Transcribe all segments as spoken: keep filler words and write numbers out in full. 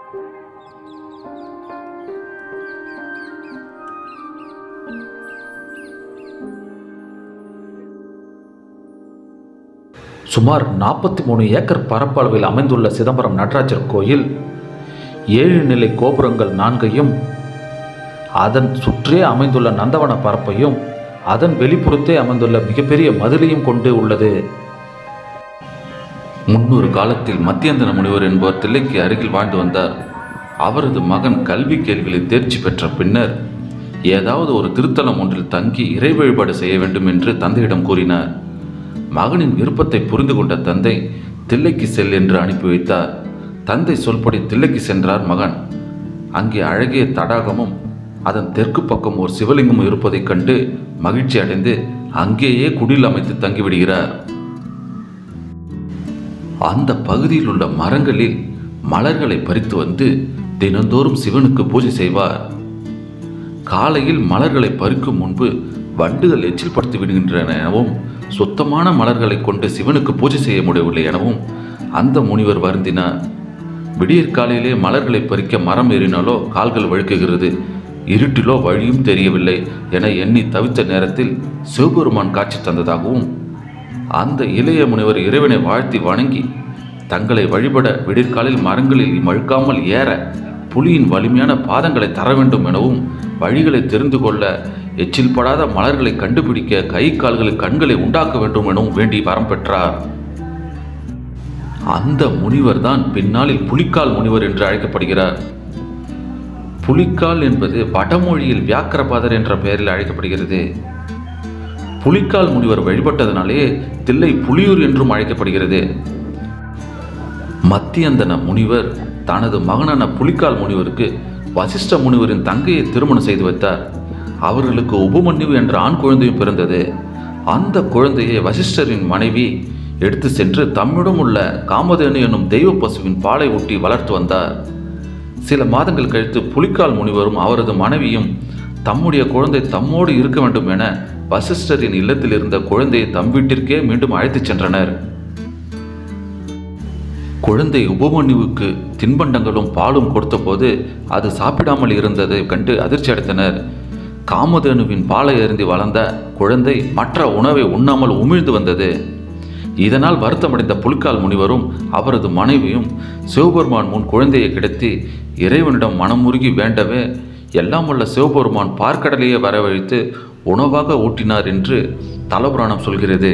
சுமார் நாற்பத்தி மூணு ஏக்கர் பரப்பளவில் அமைந்துள்ள சிதம்பரம் நடராஜர் கோயில் ஏழு நிலை கோபுரங்கள் நான்கையும், அதன் சுற்றே அமைந்துள்ள நந்தவன பரப்பையும், அதன் வெளிப்புறத்தே அமைந்துள்ள மிகப்பெரிய மதிலையும் கொண்டு உள்ளது. முன்னொரு காலத்தில் மத்தியந்தன முனிவர் என்பவர் தில்லைக்கு அருகில் வாழ்ந்து வந்தார். அவரது மகன் கல்வி கேள்விகளில் தேர்ச்சி பெற்ற பின்னர் ஏதாவது ஒரு திருத்தலம் ஒன்றில் தங்கி இறை வழிபாடு செய்ய வேண்டும் என்று தந்தையிடம் கூறினார். மகனின் விருப்பத்தை புரிந்து கொண்ட தந்தை தில்லைக்கு செல் என்று அனுப்பி வைத்தார். தந்தை சொல்படி தில்லைக்கு சென்றார் மகன். அங்கே அழகிய தடாகமும் அதன் தெற்கு பக்கம் ஒரு சிவலிங்கமும் இருப்பதைக் கண்டு மகிழ்ச்சி அடைந்து அங்கேயே குடில் அமைத்து தங்கிவிடுகிறார். அந்த பகுதியில் உள்ள மரங்களில் மலர்களை பறித்து வந்து தினந்தோறும் சிவனுக்கு பூஜை செய்வார். காலையில் மலர்களை பறிக்கும் முன்பு வண்டுகள் எச்சில் படுத்தி விடுகின்றன எனவும், சுத்தமான மலர்களை கொண்டு சிவனுக்கு பூஜை செய்ய முடியவில்லை எனவும் அந்த முனிவர் வருந்தினார். விடியற் காலையிலே மலர்களை பறிக்க மரம் ஏறினாலோ கால்கள் வழுக்குகிறது, இருட்டிலோ வழியும் தெரியவில்லை என எண்ணி தவித்த நேரத்தில் சிவபெருமான் காட்சி தந்ததாகவும், அந்த இளைய முனிவர் இறைவனை வாழ்த்தி வணங்கி தங்களை வழிபட விடிற்காலில் மரங்களில் மழுக்காமல் ஏற புலியின் வலிமையான பாதங்களை தர வேண்டும் எனவும், வழிகளை தெரிந்து கொள்ள எச்சில் படாத மலர்களை கண்டுபிடிக்க கை கால்களில் கண்களை உண்டாக்க வேண்டும் எனவும் வேண்டி வரம் பெற்றார். அந்த முனிவர் தான் பின்னாளில் புலிக்கால் முனிவர் என்று அழைக்கப்படுகிறார். புலிக்கால் என்பது வடமொழியில் வியாக்கிரபாதர் என்ற பெயரில் அழைக்கப்படுகிறது. புலிக்கால் முனிவர் வழிபட்டதனாலே தில்லை புலியூர் என்றும் அழைக்கப்படுகிறது. மத்தியந்தன முனிவர் தனது மகனான புலிக்கால் முனிவருக்கு வசிஷ்ட முனிவரின் தங்கையை திருமணம் செய்து வைத்தார். அவர்களுக்கு உபமன்யு என்ற ஆண் குழந்தையும் பிறந்தது. அந்த குழந்தையை வசிஷ்டரின் மனைவி எடுத்து சென்று தம்மிடம் உள்ள காமதேனு என்னும் தெய்வ பசுவின் பாலை ஊட்டி வளர்த்து வந்தார். சில மாதங்கள் கழித்து புலிக்கால் முனிவரும் அவரது மனைவியும் தம்முடைய குழந்தை தம்மோடு இருக்க வேண்டும் என வசிஷ்டரின் இல்லத்தில் இருந்த குழந்தையை தம் வீட்டிற்கே மீண்டும் அழைத்துச் சென்றனர். குழந்தை உபமன்யுவுக்கு தின்பண்டங்களும் பாலும் கொடுத்த போது அது சாப்பிடாமல் இருந்ததை கண்டு அதிர்ச்சி அடைந்தனர். காமதேனுவின் பாலை அருந்தி வளர்ந்த குழந்தை மற்ற உணவை உண்ணாமல் உமிழ்ந்து வந்தது. இதனால் வருத்தமடைந்த புலிக்கால் முனிவரும் அவரது மனைவியும் சிவபெருமான் முன் குழந்தையை கிடத்தி இறைவனிடம் மனமுருகி வேண்டவே எல்லாம் உள்ள சிவபெருமான் பார்க்கடலையே வரவழைத்து உணவாக ஊட்டினார் என்று தலபுராணம் சொல்கிறது.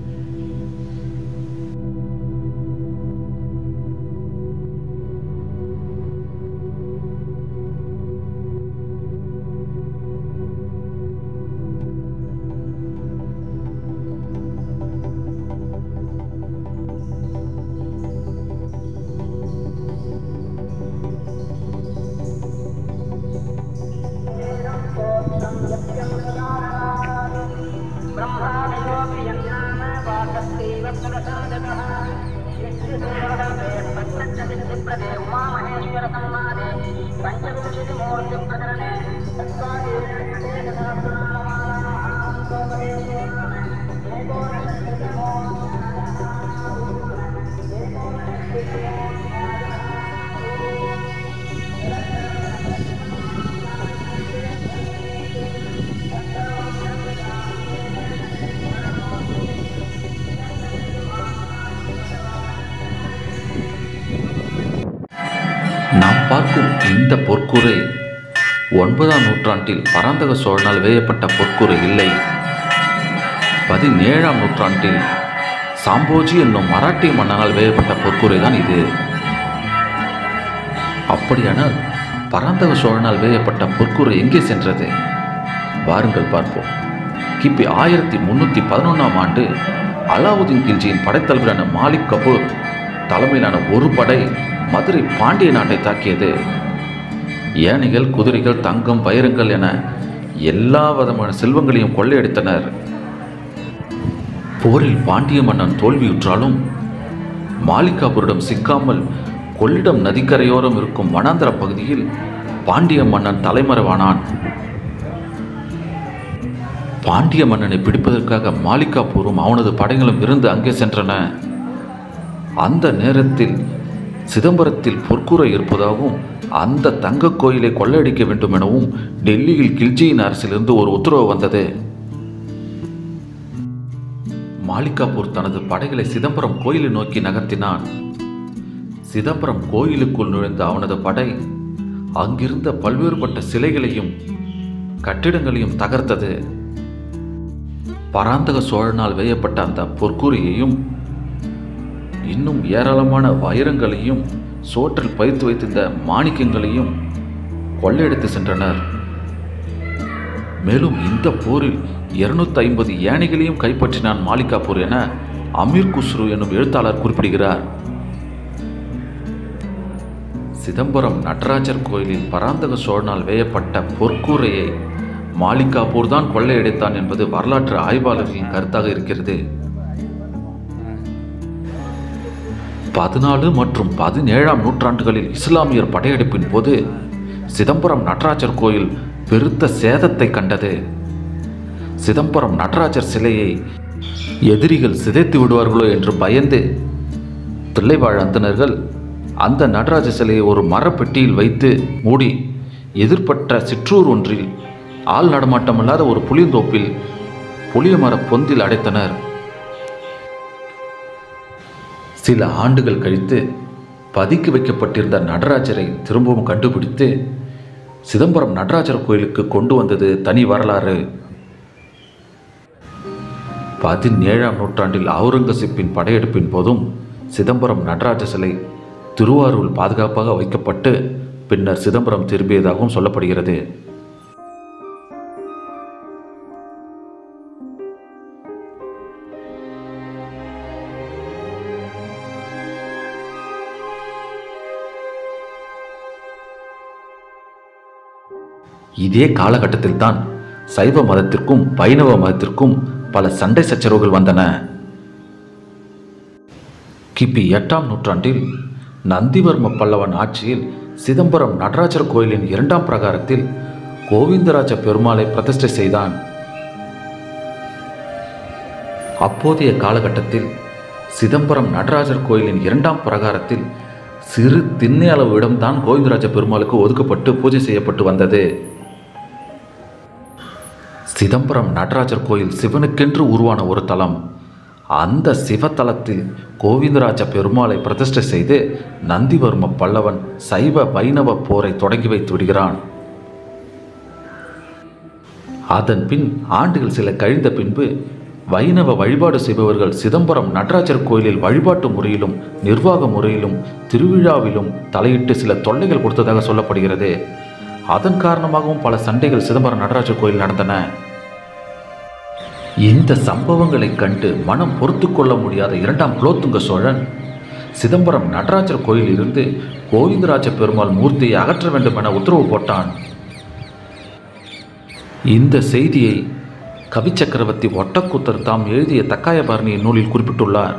நாம் பார்க்கும் இந்த பொற்கூரை ஒன்பதாம் நூற்றாண்டில் பராந்தக சோழனால் வேயப்பட்ட பொற்கூரை இல்லை. பதினேழாம் நூற்றாண்டில் சாம்போஜி என்னும் மராட்டிய மன்னனால் வேயப்பட்ட பொற்கூரை தான் இது. அப்படியானால் பராந்தக சோழனால் வேயப்பட்ட பொற்கூரை எங்கே சென்றது? வாருங்கள் பார்ப்போம். கிபி ஆயிரத்தி முன்னூற்றி பதினொன்றாம் ஆண்டு அலாவுதீன் கில்ஜியின் படைத்தலைவரான மாலிக் கபூர் தலைமையிலான ஒரு படை மதுரை பாண்டிய நாட்டை தாக்கியது. யானைகள், குதிரைகள், தங்கம், வைரங்கள் என எல்லா விதமான செல்வங்களையும் கொள்ளையடித்தனர். போரில் பாண்டிய மன்னன் தோல்வியுற்றாலும் மாலிக் கபூரிடம் சிக்காமல் கொள்ளிடம் நதிக்கரையோரம் இருக்கும் வனாந்தர பகுதியில் பாண்டிய மன்னன் தலைமறைவானான். பாண்டிய மன்னனை பிடிப்பதற்காக மாலிக் கபூரும் அவனது படைகளும் இருந்து அங்கே சென்றன. அந்த நேரத்தில் சிதம்பரத்தில் பொற்கூரை இருப்பதாகவும் அந்த தங்க கோயிலை கொள்ளையடிக்க வேண்டும் எனவும் டெல்லியில் கில்ஜியின் அரசிலிருந்து ஒரு உத்தரவு வந்தது. மாலிகாபூர் தனது படைகளை சிதம்பரம் கோயிலை நோக்கி நகர்த்தினான். சிதம்பரம் கோயிலுக்குள் நுழைந்த அவனது படை அங்கிருந்த பல்வேறுபட்ட சிலைகளையும் கட்டிடங்களையும் தகர்த்தது. பராந்தக சோழனால் வேயப்பட்ட அந்த பொற்கூரையையும் இன்னும் ஏராளமான வைரங்களையும் சோற்றில் பதித்து வைத்திருந்த மாணிக்கங்களையும் கொள்ளையடித்து சென்றனர். மேலும் இந்த போரில் இருநூத்தி ஐம்பது யானைகளையும் கைப்பற்றினான் மாலிகாபூர் என அமீர் குஸ்ரு என்னும் எழுத்தாளர் குறிப்பிடுகிறார். சிதம்பரம் நடராஜர் கோயிலில் பராந்தக சோழனால் வேயப்பட்ட பொற்கூரையை மாலிகாபூர் தான் கொள்ளையடித்தான் என்பது வரலாற்று ஆய்வாளர்களின் கருத்தாக இருக்கிறது. பதினாலு மற்றும் பதினேழாம் நூற்றாண்டுகளில் இஸ்லாமியர் படையெடுப்பின் போது சிதம்பரம் நடராஜர் கோயில் பெருத்த சேதத்தை கண்டது. சிதம்பரம் நடராஜர் சிலையை எதிரிகள் சிதைத்து விடுவார்களோ என்று பயந்து தில்லைவாழ் அந்தணர்கள் அந்த நடராஜ சிலையை ஒரு மரப்பெட்டியில் வைத்து மூடி எதிர்பட்ட சிற்றூர் ஒன்றில் ஆள் நடமாட்டமில்லாத ஒரு புளியந்தோப்பில் புளிய மர பொந்தில் அடைத்தனர். சில ஆண்டுகள் கழித்து பதுக்கி வைக்கப்பட்டிருந்த நடராஜரை திரும்பவும் கண்டுபிடித்து சிதம்பரம் நடராஜர் கோயிலுக்கு கொண்டு வந்தது தனி வரலாறு. பதினேழாம் நூற்றாண்டில் அவுரங்கசீப்பின் படையெடுப்பின் போதும் சிதம்பரம் நடராஜ சிலை திருவாரூரில் பாதுகாப்பாக வைக்கப்பட்டு பின்னர் சிதம்பரம் திரும்பியதாகவும் சொல்லப்படுகிறது. இதே காலகட்டத்தில் தான் சைவ மதத்திற்கும் வைணவ மதத்திற்கும் பல சண்டை சச்சரவுகள் வந்தன. கிபி எட்டாம் நூற்றாண்டில் நந்திவர்ம பல்லவன் ஆட்சியில் சிதம்பரம் நடராஜர் கோயிலின் இரண்டாம் பிரகாரத்தில் கோவிந்தராஜ பெருமாளை பிரதிஷ்டை செய்தான். அப்போதைய காலகட்டத்தில் சிதம்பரம் நடராஜர் கோயிலின் இரண்டாம் பிரகாரத்தில் சிறு திண்ணை அளவு இடம்தான் கோவிந்தராஜ பெருமாளுக்கு ஒதுக்கப்பட்டு பூஜை செய்யப்பட்டு வந்தது. சிதம்பரம் நடராஜர் கோயில் சிவனுக்கென்று உருவான ஒரு தலம். அந்த சிவத்தலத்தில் கோவிந்தராஜ பெருமாளை பிரதிஷ்டை செய்து நந்திவர்ம பல்லவன் சைவ வைணவ போரை தொடங்கி வைத்து விடுகிறான். அதன் பின் ஆண்டுகள் சில கழிந்த பின்பு வைணவ வழிபாடு செய்பவர்கள் சிதம்பரம் நடராஜர் கோயிலில் வழிபாட்டு முறையிலும் நிர்வாக முறையிலும் திருவிழாவிலும் தலையிட்டு சில தொல்லைகள் கொடுத்ததாக சொல்லப்படுகிறது. அதன் காரணமாகவும் பல சண்டைகள் சிதம்பரம் நடராஜர் கோயில் நடந்தன. இந்த சம்பவங்களை கண்டு மனம் பொறுத்து கொள்ள முடியாத இரண்டாம் குலோத்துங்க சோழன் சிதம்பரம் நடராஜர் கோயிலிலிருந்து கோவிந்தராஜ பெருமாள் மூர்த்தியை அகற்ற வேண்டும் என உத்தரவு போட்டான். இந்த செய்தியை கவி சக்கரவர்த்தி ஒட்டக்கூத்தர் தாம் எழுதிய தக்காயபரணி நூலில் குறிப்பிட்டுள்ளார்.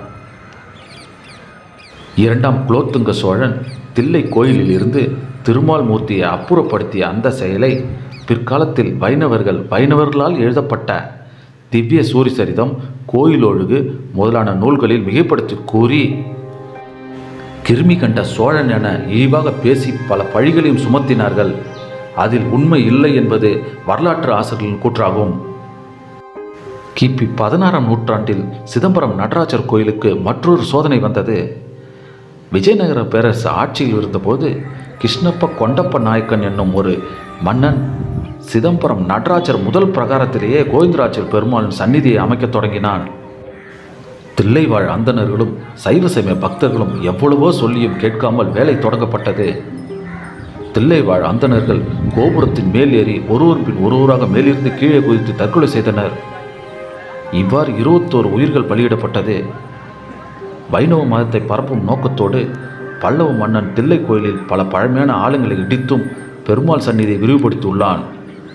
இரண்டாம் குலோத்துங்க சோழன் தில்லை கோயிலில் இருந்து திருமால் மூர்த்தியை அப்புறப்படுத்திய அந்த செயலை பிற்காலத்தில் வைணவர்கள் வைணவர்களால் எழுதப்பட்ட திவ்ய சூரிசரிதம், கோயிலொழுகு முதலான நூல்களில் மிகைப்படுத்தி கூறி கிருமி கண்ட சோழன் என இழிவாக பேசி பல பழிகளையும் சுமத்தினார்கள். அதில் உண்மை இல்லை என்பது வரலாற்று ஆசிரியர்களின் கூற்றாகும். கிபி பதினாறாம் நூற்றாண்டில் சிதம்பரம் நடராஜர் கோயிலுக்கு மற்றொரு சோதனை வந்தது. விஜயநகர பேரரசு ஆட்சியில் இருந்தபோது கிருஷ்ணப்ப கொண்டப்ப நாயக்கன் என்னும் ஒரு மன்னன் சிதம்பரம் நடராஜர் முதல் பிரகாரத்திலேயே கோவிந்தராஜர் பெருமாளின் சந்நிதியை அமைக்க தொடங்கினான். தில்லைவாழ் அந்தணர்களும் சைவ சமய பக்தர்களும் எவ்வளவோ சொல்லியும் கேட்காமல் வேலை தொடங்கப்பட்டது. தில்லைவாழ் அந்தணர்கள் கோபுரத்தின் மேல் ஏறி ஒருவர் பின் ஒருவராக மேலிருந்து கீழே குதித்து தற்கொலை செய்தனர். இவ்வாறு இருபத்தோரு உயிர்கள் பலியிடப்பட்டது. வைணவ மதத்தை பரப்பும் நோக்கத்தோடு பல்லவ மன்னன் தில்லை கோயிலில் பல பழமையான ஆலயங்களை இடித்தும் பெருமாள் சந்நிதியை விரிவுபடுத்தியுள்ளான்.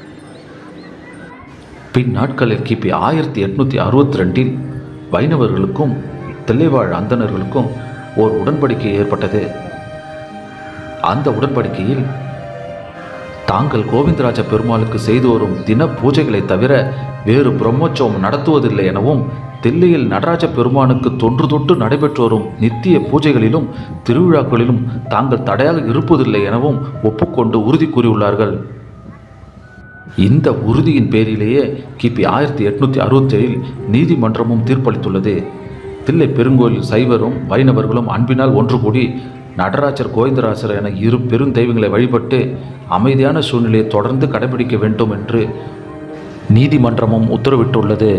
பின் நாட்களில் கிபி ஆயிரத்தி எட்நூத்தி அறுபத்தி ரெண்டில் வைணவர்களுக்கும் தில்லைவாழ் அந்தணர்களுக்கும் ஓர் உடன்படிக்கை ஏற்பட்டது. அந்த உடன்படிக்கையில் தாங்கள் கோவிந்தராஜ பெருமாளுக்கு செய்து வரும் தின பூஜைகளை தவிர வேறு பிரம்மோற்சவம் நடத்துவதில்லை எனவும் தில்லையில் நடராஜ பெருமானுக்கு தொன்று தொட்டு நடைபெற்று வரும் நித்திய பூஜைகளிலும் திருவிழாக்களிலும் தாங்கள் தடையாக இருப்பதில்லை எனவும் ஒப்புக்கொண்டு உறுதி கூறியுள்ளார்கள். இந்த உறுதியின் பேரிலேயே கிபி ஆயிரத்தி எட்நூத்தி அறுபத்தி ஏழில் நீதிமன்றமும் தீர்ப்பளித்துள்ளது. தில்லை பெருங்கோயில் சைவரும் வைணவர்களும் அன்பினால் ஒன்று கூடி நடராஜர் கோவிந்தராஜர் என இரு பெருந்தெய்வங்களை வழிபட்டு அமைதியான சூழ்நிலையை தொடர்ந்து கடைபிடிக்க வேண்டும் என்று நீதிமன்றமும் உத்தரவிட்டுள்ளது.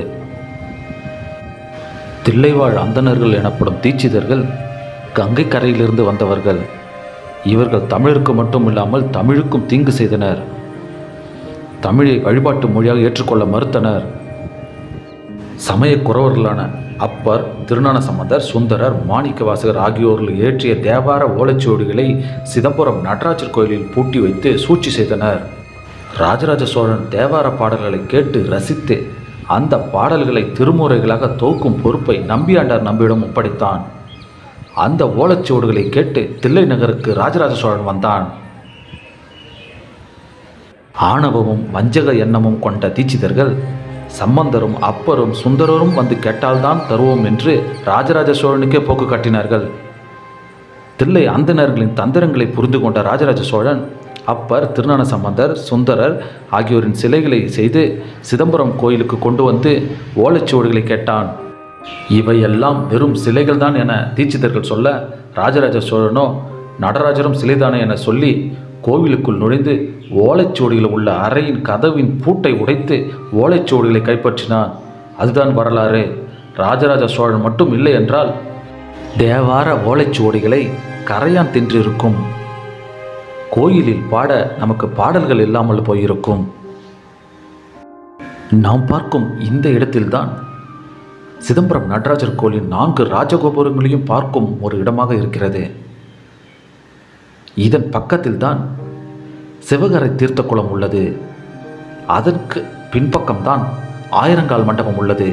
தில்லைவாழ் அந்தணர்கள் எனப்படும் தீட்சிதர்கள் கங்கை கரையிலிருந்து வந்தவர்கள். இவர்கள் தமிழருக்கு மட்டும் இல்லாமல் தமிழுக்கும் தீங்கு செய்தனர். தமிழை வழிபாட்டு மொழியாக ஏற்றுக்கொள்ள மறுத்தனர். சமய குறவர்களான அப்பர், திருஞான சம்பந்தர், சுந்தரர், மாணிக்கவாசகர் ஆகியோர்கள் இயற்றிய தேவார ஓலைச்சுவடிகளை சிதம்பரம் நடராஜர் கோயிலில் பூட்டி வைத்து சூழ்ச்சி செய்தனர். ராஜராஜ சோழன் தேவார பாடல்களை கேட்டு ரசித்து அந்த பாடல்களை திருமுறைகளாக தொகுக்கும் பொறுப்பை நம்பியாண்டார் நம்பியிடம் ஒப்படைத்தான். அந்த ஓலைச்சுவடுகளை கேட்டு தில்லை நகருக்கு ராஜராஜ சோழன் வந்தான். ஆணவமும் வஞ்சக எண்ணமும் கொண்ட தீட்சிதர்கள் சம்பந்தரும் அப்பரும் சுந்தரரும் வந்து கேட்டால்தான் தருவோம் என்று ராஜராஜ சோழனுக்கே போக்கு காட்டினார்கள். தில்லை அந்தணர்களின் தந்திரங்களை புரிந்து கொண்ட ராஜராஜ சோழன் அப்பர், திருஞான சம்பந்தர், சுந்தரர் ஆகியோரின் சிலைகளை செய்து சிதம்பரம் கோயிலுக்கு கொண்டு வந்து ஓலைச்சுவடுகளை கேட்டான். இவையெல்லாம் வெறும் சிலைகள் தான் என தீட்சிதர்கள் சொல்ல, ராஜராஜ சோழனோ நடராஜரும் சிலைதானே என சொல்லி கோவிலுக்குள் நுழைந்து ஓலைச்சுவடியில் உள்ள அறையின் கதவின் பூட்டை உடைத்து ஓலைச்சுவடிகளை கைப்பற்றினான். அதுதான் வரலாறு. ராஜராஜ சோழன் மட்டும் இல்லை என்றால் தேவார ஓலைச்சுவடிகளை கரையான் தின்றிருக்கும். கோயிலில் பாட நமக்கு பாடல்கள் இல்லாமல் போயிருக்கும். நாம் பார்க்கும் இந்த இடத்தில்தான் சிதம்பரம் நடராஜர் கோயிலின் நான்கு ராஜகோபுரங்களையும் பார்க்கும் ஒரு இடமாக இருக்கிறது. இதன் பக்கத்தில் தான் சிவகரை தீர்த்த குளம் உள்ளது. அதற்கு பின்பக்கம்தான் ஆயிரங்கால் மண்டபம் உள்ளது.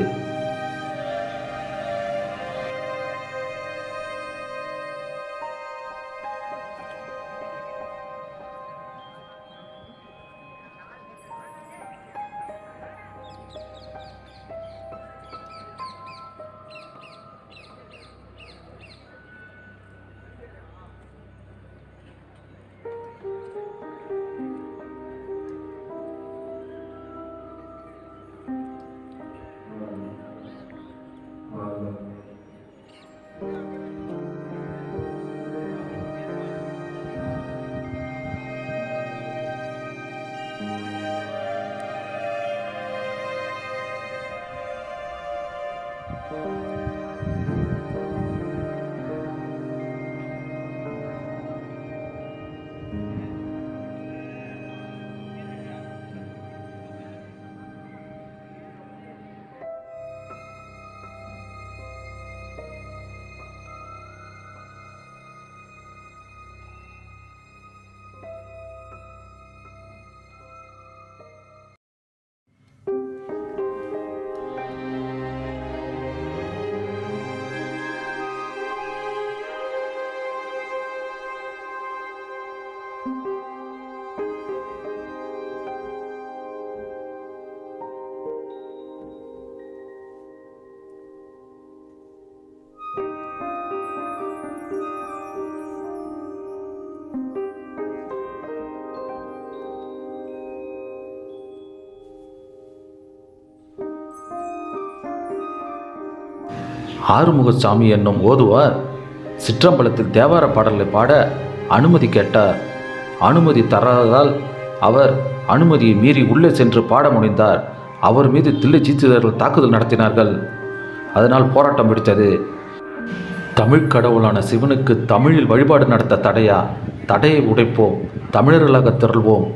ஆறுமுகசாமி என்னும் ஓதுவார் சிற்றம்பலத்தில் தேவார பாடல்களை பாட அனுமதி கேட்டார். அனுமதி தராததால் அவர் அனுமதியை மீறி உள்ளே சென்று பாட முனைந்தார். அவர் மீது தில்லை தீட்சிதர்கள் தாக்குதல் நடத்தினார்கள். அதனால் போராட்டம் வெடித்தது. தமிழ் கடவுளான சிவனுக்கு தமிழில் வழிபாடு நடத்த தடையா? தடையை உடைப்போம், தமிழர்களாக திரள்வோம்.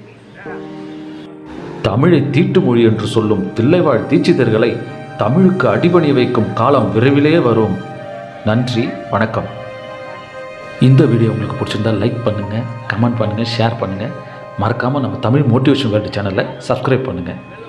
தமிழை தீட்டு மொழி என்று சொல்லும் தில்லைவாழ் தீட்சிதர்களை தமிழுக்கு அடிபணி வைக்கும் காலம் விரைவிலே வரும். நன்றி, வணக்கம். இந்த வீடியோ உங்களுக்கு பிடிச்சிருந்தால் லைக் பண்ணுங்கள், கமெண்ட் பண்ணுங்கள், ஷேர் பண்ணுங்கள். மறக்காமல் நம்ம தமிழ் மோட்டிவேஷன் வேர்ல்டு சேனலை சப்ஸ்கிரைப் பண்ணுங்கள்.